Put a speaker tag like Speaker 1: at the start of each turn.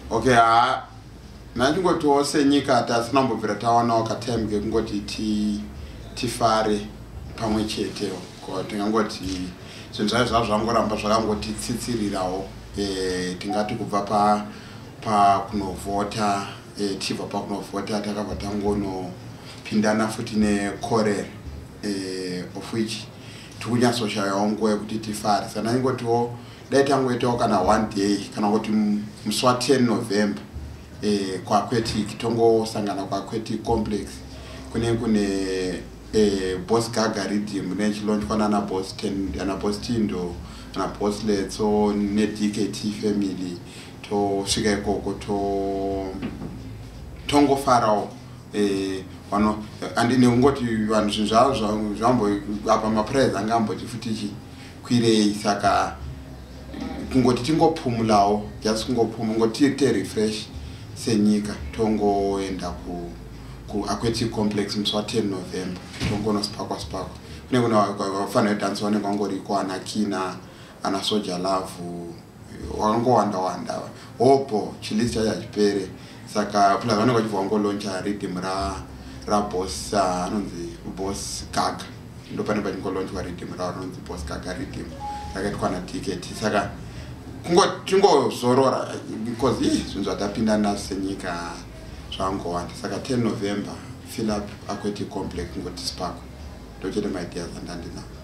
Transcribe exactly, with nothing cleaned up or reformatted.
Speaker 1: Okay, ha nachingoti wose nyika tasinambobvira taonawo katime kungoti ti tifare pamwe chete ko tingangoti zvinhu zvai zvavo zvangoramba zvakangoti tsitsirirawo eh tingati kubva pa pa kunovhota eh tibva pa kunovhota takabva tangono pindana futi nekorera eh of which tikunyatsoshaya nguva yekuti tifare sana ingotiwo dai tangoitawo kana one day kana kuti musi wa ten November eh kwa Aquatic tongosangana kwa Aquatic Complex kune kune eh Boss Gaga Rhythm nechilonchwa na Boss ten na Boss Tindo na Boss Letso ne D K T family to svika ikoko to tongo farao eh vano andine ungoti vanhu zvinhu zvavo zvambo apa maprize angamboti futi chi kwirei saka kungoti tingopumulawo just kungopuma ngoti te refresh senyika tongoenda ku ku Aquatic Complex musi wa ten November tongono spakwa spakwa kune kuna vafanira dance vanenge vangoriko ana Kina ana Soldier Love wangowanda wanda hopo chilista ya chipere saka plus vanenge vachibva vangolauncha rhythm ra ra Boss anonzi Boss Gaga ndo pane pachingolaunchwa rhythm ra anonzi Boss Gaga Rhythm rakaitwa na ticket saka kungo tingozorora because ih zvinhu zvatapinda nazo senyika zvangowanda saka ten November fill up Aquatic Complex ngoti spark ndochete my ideas andandina